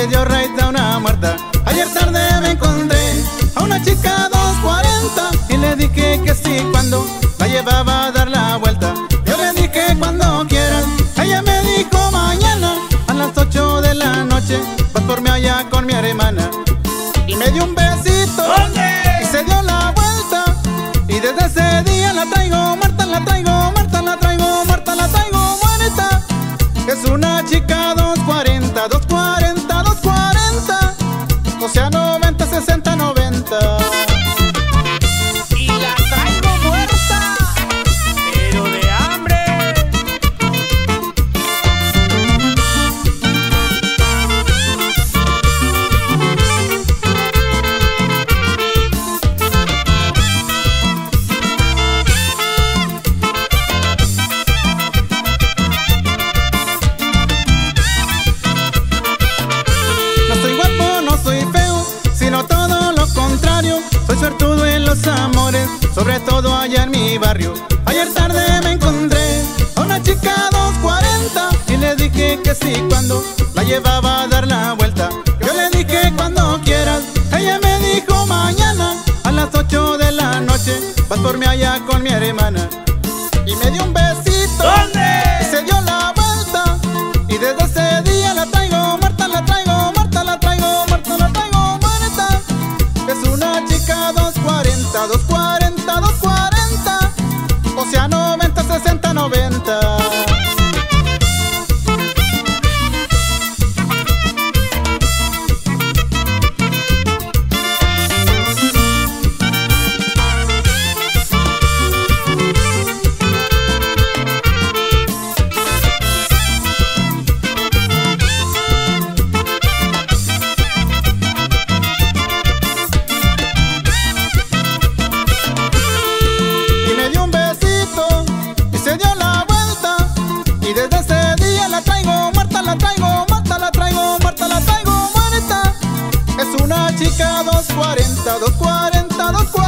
le dio raid a una muerta. Ayer tarde me encontré a una chica 240 y le dije que sí cuando la llevaba a dar la vuelta. Yo le dije cuando quieras, ella me dijo mañana a las 8 de la noche vas por mí allá con mi hermana. Y me dio un besito. ¿Dónde? Y se dio la vuelta y desde ese día la traigo muerta, la traigo muerta, la traigo muerta, la traigo muerta. Es una chica 240, 240, 240, o sea 90, 60, 90. Y la traigo muerta, pero de hambre. No soy guapo, no soy feo, sino todo lo contrario. Soy suertudo en los amores, sobre todo allá en mi barrio. Ayer tarde me encontré a una chica 240 y le dije que sí cuando la llevaba a dar la vuelta. Yo le dije cuando quieras, ella me dijo mañana a las 8 de la noche vas por mí allá con mi hermana. Y me dio un besito. ¿Dónde? Y se dio la vuelta y desde ese día la traigo muerta, la traigo muerta, la traigo muerta, la traigo muerta. Es una chica 240, 240, 240, o sea 90, 60, 90. Y me dio un besito y se dio la vuelta y desde ese día la traigo muerta, la traigo muerta, la traigo muerta, la traigo muerta. Es una chica 240, 240, 240.